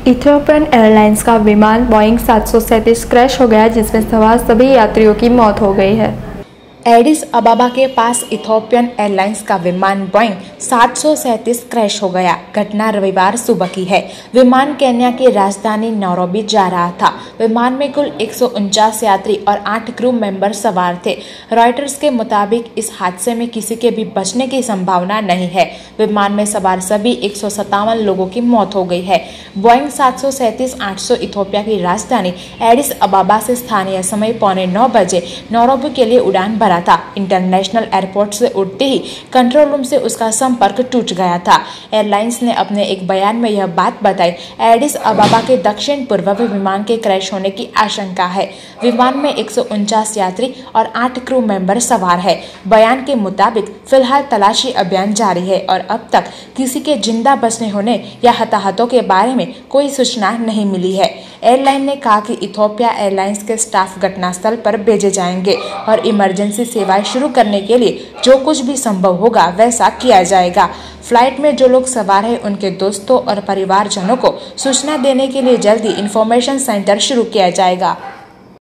Ethiopian airlines का विमान Boeing 737 crash हो गया, जिसमें सवार सभी यात्रियों की मौत हो गई है। एडिस अबाबा के पास इथियोपियन एयरलाइंस का विमान बोइंग 737 क्रैश हो गया। घटना रविवार सुबह की है। विमान केन्या की राजधानी नैरोबी जा रहा था। विमान में कुल 149 यात्री और 8 क्रू मेंबर सवार थे। रॉयटर्स के मुताबिक इस हादसे में किसी के भी बचने की संभावना नहीं है। विमान में सवार सभी 157 लोगों की मौत हो गई है। बोइंग 737-800 इथियोपिया की राजधानी एडिस अबाबा से स्थानीय समय 8:45 बजे नैरोबी के लिए उड़ान भरा था। इंटरनेशनल एयरपोर्ट से उड़ते ही कंट्रोल रूम से उसका संपर्क टूट गया था। एयरलाइंस ने अपने एक बयान में यह बात बताई। एडिस अबाबा के दक्षिण पूर्व में विमान के क्रैश होने की आशंका है। विमान में 149 यात्री और 8 क्रू मेंबर सवार है। बयान के मुताबिक फिलहाल तलाशी अभियान जारी है और अब तक किसी के जिंदा बचने होने या हताहतों के बारे में कोई सूचना नहीं मिली है। एयरलाइन ने कहा कि इथियोपिया एयरलाइंस के स्टाफ घटनास्थल पर भेजे जाएंगे और इमरजेंसी सेवाएं शुरू करने के लिए जो कुछ भी संभव होगा वैसा किया जाएगा। फ्लाइट में जो लोग सवार हैं उनके दोस्तों और परिवारजनों को सूचना देने के लिए जल्दी इंफॉर्मेशन सेंटर शुरू किया जाएगा।